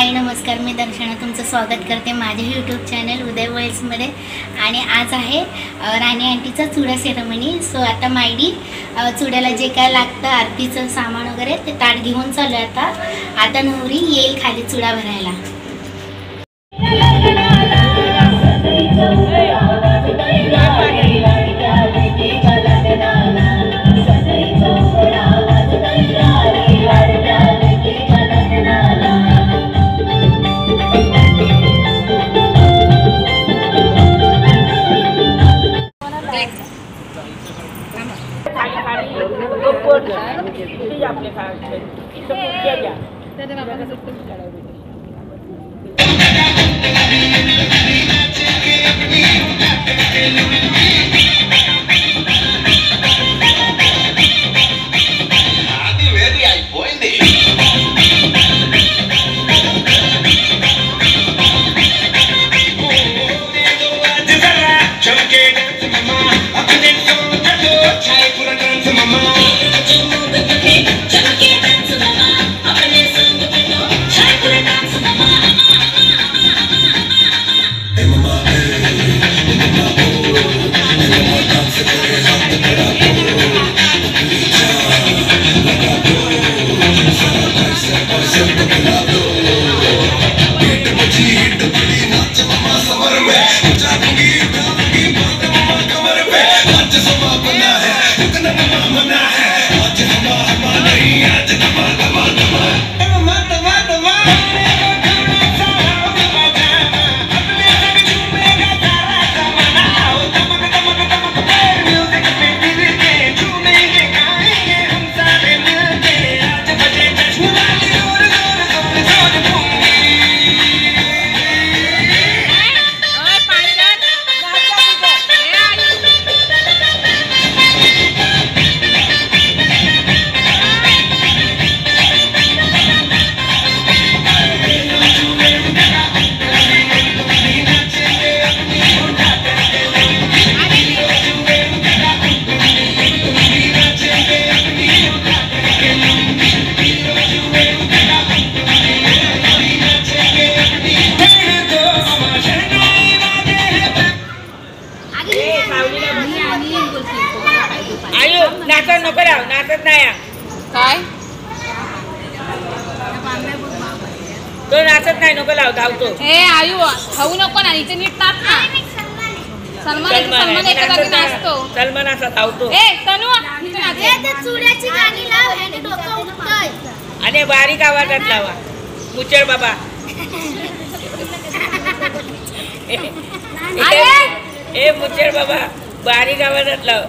हाय नमस्कार, मी दर्शना तुमचं स्वागत करते माझ्या यूट्यूब चॅनल उदय वर्ल्ड्समध्ये. आणि आज आहे राणी आंटीचा चुडा सेरेमनी. सो आता मायडी चुड्याला जे काय लागतं आरतीचं सामान वगैरे ते ताट घेऊन चालू आहे. आता नवरी येईल खाली चुडा भरायला. तो नाचत नाही नको लाव धावतो. ए आयु खाऊ नको ना इथे नीट नाच ना. सलमान एका जागी नाचतो. सलमान असा धावतो. ए तनू इथे नाच. ते चुड्याची गाणी लाव, ह्याने डोकं उठतंय. आणि बारीक आवाजात लावा. मुचळ बाबा. ए मुचळ बाबा बारीक आवाजात लाव.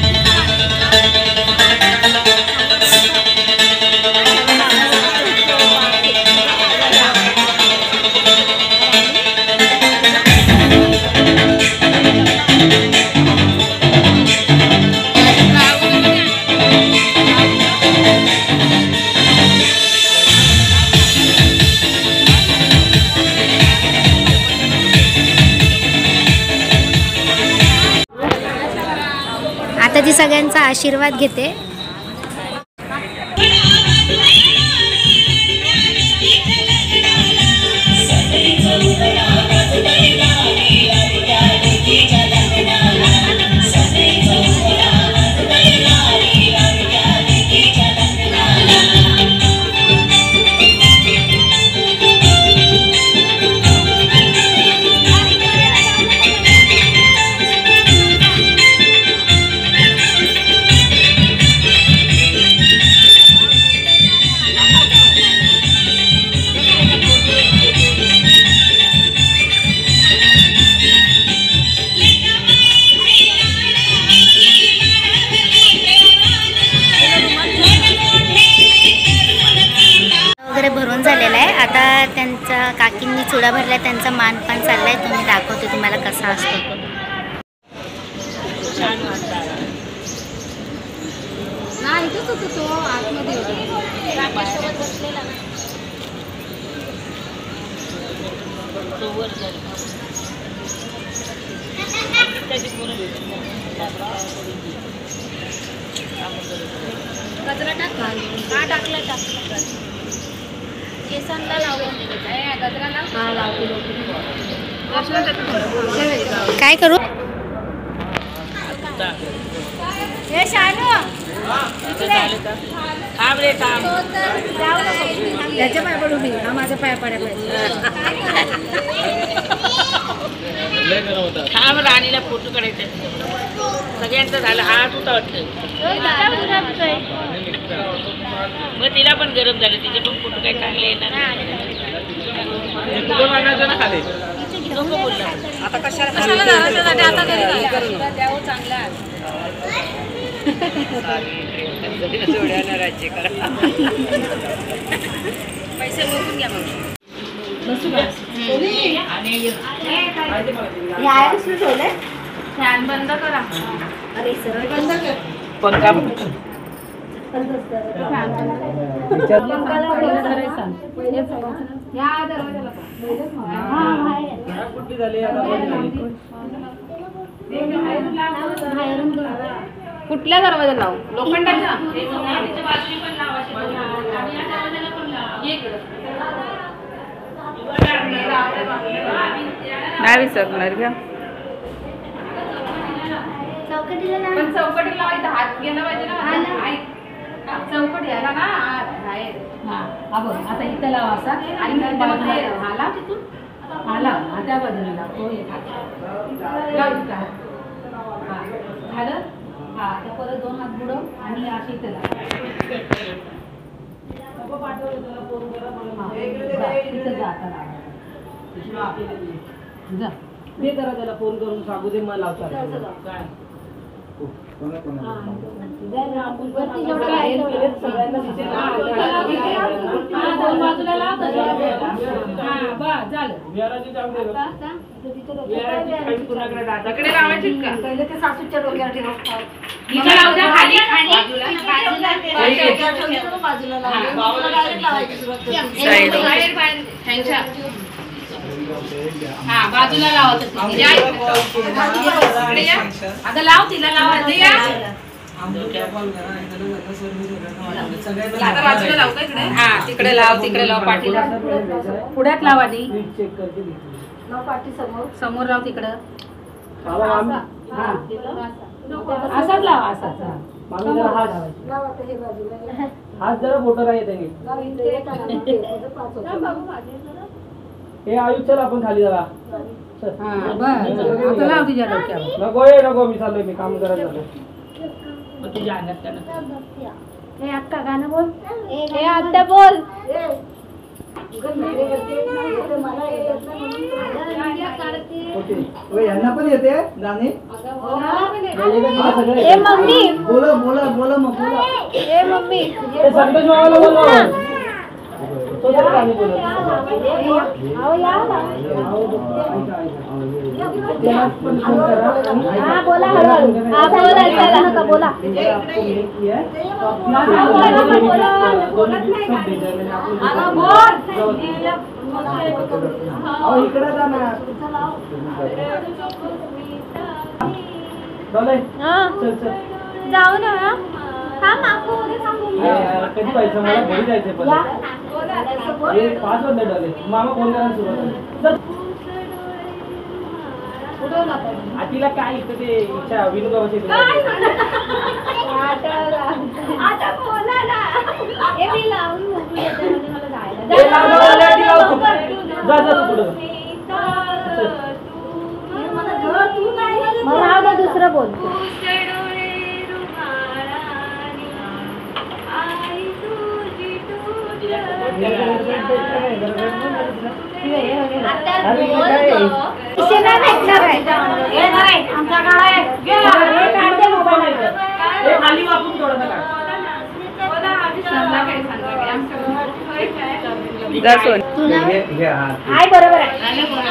आता ती सगळ्यांचा आशीर्वाद घेते. भरून झालेला आहे. आता त्यांचा काकींनी चुडा भरला, त्यांचा मानपान चाललाय. तुम्ही दाखवते तुम्हाला कसा असतो तो. कचरा टाक. हा टाकला. बेसनला लावून गजराला हा लावते. काय करू हे शानू थांब रे थांब. त्याच्या पाय पडू मी हा माझ्या पाया पडायला थांब राणीला फोटो काढायचे. सगळ्यांचं झालं. हात होता वाटतं. मग तिला पण गरम झालं. तिचे पण फोटो काही चांगले येणार खाली. आता कशाला घरासाठी आता द्यावं चांगला पैसे मोजून घ्या मग. फॅन बंद करा. अरे सरळ बंद कर. पंखा कुठल्या दरवाजा लावू? लोखंडाच्या नाही विसरणार घ्या. पण चौकटी लावायचं हात गेला पाहिजे ना. चौकट याला ना आता इथं लावा असा आणि आला तिथून आला त्या बाजूला झालं. हा आता परत 2 हात बुडव आणि अशी इथं लाव. ते करा त्याला फोन करून सांगू दे. मला लावता काय सासूच्या डोक्यावर हा बाजूला लावत आता लाव तिला लावा. बाजूला लाव का इकडे? हा तिकडे लाव तिकडे लाव. पाठीला पुढ्यात लावा दी. पाठी समोर लाव तिकडं. असाच लावा असाच. हात जरा मोठा राहील. हे आयुष चल आपण खाली जरा. आता लाव तुझ्या डोक्यावर. नको नको मी चाललोय. मी काम करायला झालं. तुझ्या अंगात हे अक्का गाणं बोल. हे आत्या बोल. यांना पण येते गाणे. ए मम्मी बोला बोला बोला मग बोला. ए मम्मी संतोष मामाला बोला. बोला बोला. इकडे जा ना. जाऊ ना. कधी पाहिजे मला घरी जायचंय. 5 वाजता डॉले. मामा फोन करायला सुरुवात. आतीला काय इथं ते इच्छा विनोबाबाची दुसरं बोलतो. हाय बरोबर आहे.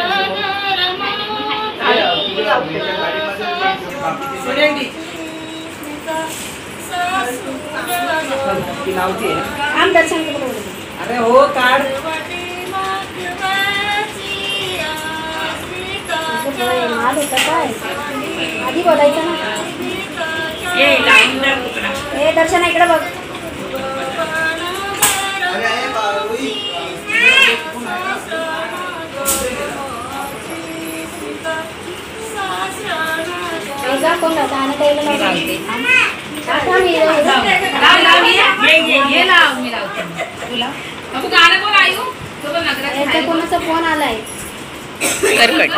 अरे हो काढ. आधी बोलायचं ना. हे दर्शन इकडे बघ. कोण लावतं? आणि ताईला मी लावते. लावते. थांब, ये. ये लाव मी लावते. तुला नको गाणं बोल आयु. तो पण नगरात याचा कोणाचा फोन आलाय? करकट.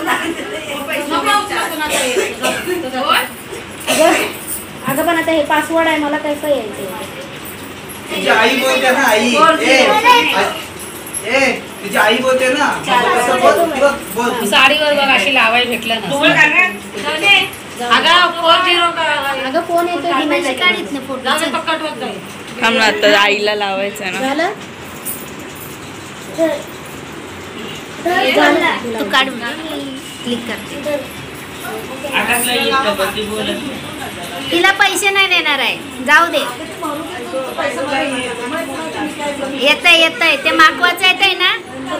अगं पण आता हे पासवर्ड आहे, मला कसं यायचं? तिची आई बोलते ना, आई. तिची आई बोलते ना. कसं बोल, बोल. साडीवर बघ अशी लावायला भेटलं ना. तुम्हाला काय नाही? अगं 40 का अगं फोन येतोय, दिनाची काढीत नाही फोटो. जाऊ दे, पक्कट होत जाईल. थांब ना, आता आईला लावायचं ना. झालं? झालं. तू काढून क्लिक करते. आकाशला येतं बघ, ती बोलत. तिला पैसे नाही देणार आहे, जाऊ दे. येतंय येतंय, ते मागवायचं येतंय ना.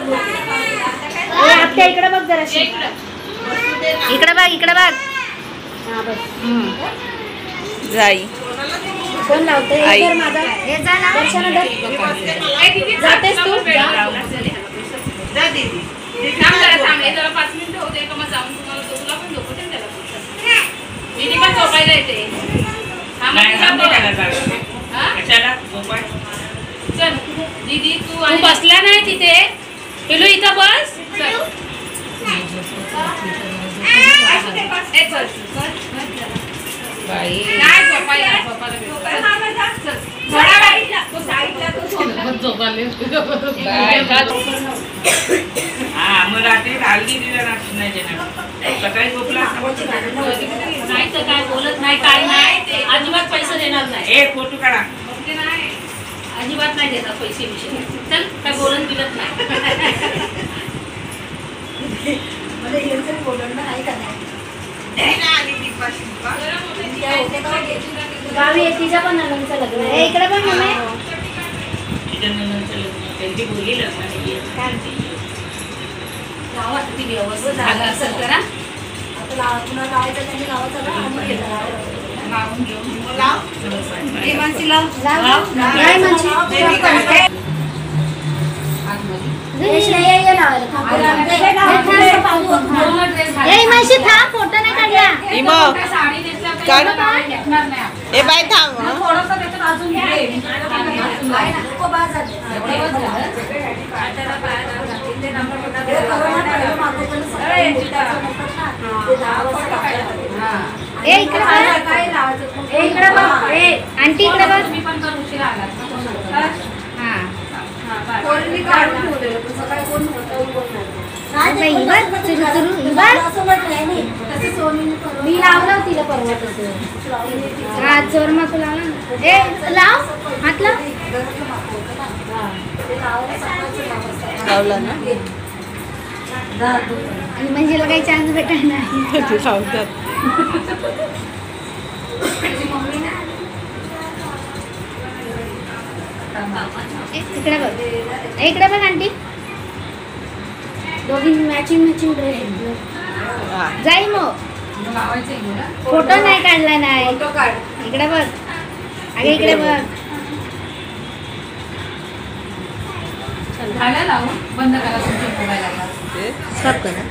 आपल्या इकडे बघ जरा, इकडे बघ, इकडे बघ. हा बस. जाई. कोण लावतंय? आई. हे धर माझा. हे जा ना. दर्शना धर. जातेस तू? जा दीदी. थांब जरा, थांब. हे जरा 5 मिनिटं होते का मग जाऊन तुला पण झोपते ना त्याला. दीदी पण झोपायला येते. नाही, थांब दे त्याला जागा. हा? कशाला? झोपाय. चल दीदी तू बसला नाही तिथे. पिलू इथं बस. चल. ए, चल. बाई नाही झोपायला चल. थोडा वेळ तो साईडला तो झोपाले. हा, मग रात्री हलगी दिला नाही देणार. सकाळी झोपला. नाही तर काय बोलत नाही, काय नाही. अजिबात पैसे देणार नाही. ए, फोटो काढा. नाही अजिबात नाही देणार पैसे विषय. चल काय बोलत बिलत नाही. गावी आहे, तिच्या पण नंदचं लग्न आहे. इकडे पण मम्मी. तिच्या नंतर लग्न. त्यांची मुलगी लग्नाची आहे. गावात ती व्यवस्थित झालं असेल तर हा? लावून घेऊन नाही म्हणशी. मावशी थांब, फोटो नाही काढला. साडी नेसल्या काढ. घेणार नाही. ए बाय थांब. थोडंसं त्याच्यात अजून घे. ए इकडे बघ. ए इकडे बघ. ए आंटी इकडे बघ. मी पण तर उशिरा आला. हा. मी लावलं तिला परवा तसं. हा चोर माकू लावला ना. ए लाव, हात लाव. लावला ना. आणि म्हणजे काही चान्स भेटणार नाही. लावतात. इकडे बघ. इकडे बघ आंटी. दोघी मॅचिंग मॅचिंग ड्रेस. जाई मग. फोटो नाही काढला नाही. इकडे बघ. अगे इकडे बघ. झालं लावून बंद करा तुमच्या मोबाईलला. स्टॉप करा.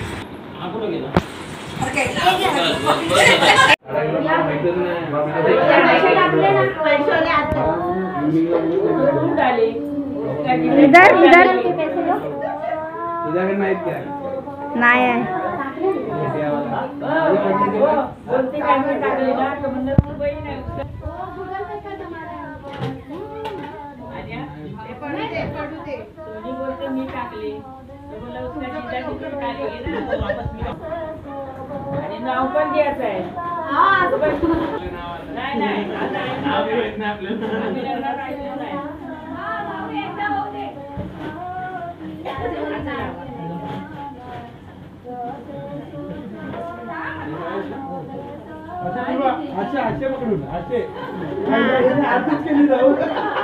इधर इधर नाही आहे. आणि नाव पण द्यायचं आहे. नाही नाही नाव येत नाही आपल्याला. असे पकडून असे केली जाऊ.